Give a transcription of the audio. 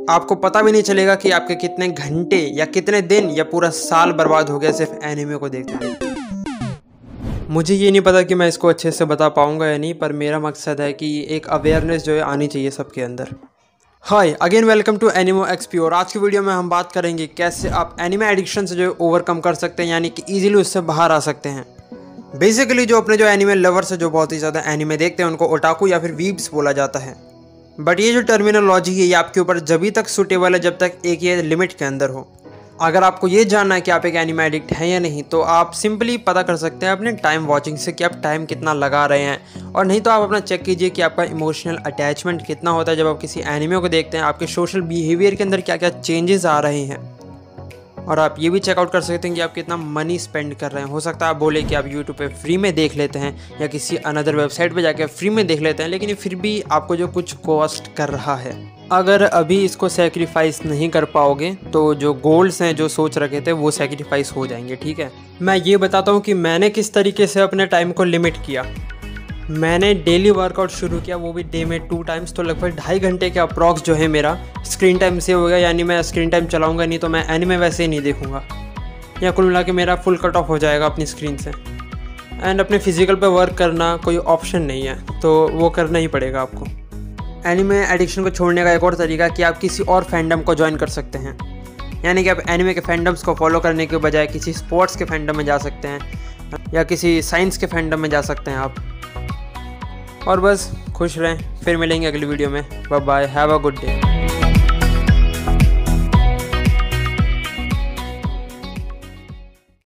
आपको पता भी नहीं चलेगा कि आपके कितने घंटे या कितने दिन या पूरा साल बर्बाद हो गया सिर्फ एनिमे को देखते देखते। मुझे ये नहीं पता कि मैं इसको अच्छे से बता पाऊंगा या नहीं, पर मेरा मकसद है कि एक अवेयरनेस जो है आनी चाहिए सबके अंदर। Hi again, welcome to Animo XP. और आज की वीडियो में हम बात करेंगे कैसे आप एनिमे एडिक्शन से जो है ओवरकम कर सकते हैं, यानी कि इजीली उससे बाहर आ सकते हैं। बेसिकली जो अपने जो एनिमे लवर्स है, जो बहुत ही ज़्यादा एनिमे देखते हैं, उनको ओटाकू या फिर वीब्स बोला जाता है। बट ये जो टर्मिनोलॉजी है ये आपके ऊपर जब तक सूटेबल है जब तक एक ये लिमिट के अंदर हो। अगर आपको ये जानना है कि आप एक एनिमे एडिक्ट हैं या नहीं, तो आप सिंपली पता कर सकते हैं अपने टाइम वॉचिंग से कि आप टाइम कितना लगा रहे हैं। और नहीं तो आप अपना चेक कीजिए कि आपका इमोशनल अटैचमेंट कितना होता है जब आप किसी एनिमे को देखते हैं। आपके सोशल बिहेवियर के अंदर क्या क्या चेंजेस आ रहे हैं। और आप ये भी चेकआउट कर सकते हैं कि आप कितना मनी स्पेंड कर रहे हैं। हो सकता है आप बोले कि आप यूट्यूब पे फ्री में देख लेते हैं या किसी अनदर वेबसाइट पे जाके फ्री में देख लेते हैं, लेकिन ये फिर भी आपको जो कुछ कॉस्ट कर रहा है। अगर अभी इसको सेक्रीफाइस नहीं कर पाओगे तो जो गोल्स हैं जो सोच रखे थे वो सेक्रीफाइस हो जाएंगे। ठीक है, मैं ये बताता हूँ कि मैंने किस तरीके से अपने टाइम को लिमिट किया। मैंने डेली वर्कआउट शुरू किया, वो भी डे में 2 टाइम्स, तो लगभग 2.5 घंटे के अप्रॉक्स जो है मेरा स्क्रीन टाइम से हो गया। यानी मैं स्क्रीन टाइम चलाऊंगा नहीं तो मैं एनिमे वैसे ही नहीं देखूंगा, या कुल मिला के मेरा फुल कट ऑफ हो जाएगा अपनी स्क्रीन से। एंड अपने फिजिकल पे वर्क करना कोई ऑप्शन नहीं है, तो वो करना ही पड़ेगा आपको। एनिमे एडिक्शन को छोड़ने का एक और तरीका कि आप किसी और फैंडम को ज्वाइन कर सकते हैं। यानी कि आप एनिमे के फैंडम्स को फॉलो करने के बजाय किसी स्पोर्ट्स के फैंडम में जा सकते हैं या किसी साइंस के फैंडम में जा सकते हैं आप। और बस खुश रहें, फिर मिलेंगे अगली वीडियो में। Bye bye, have a good day.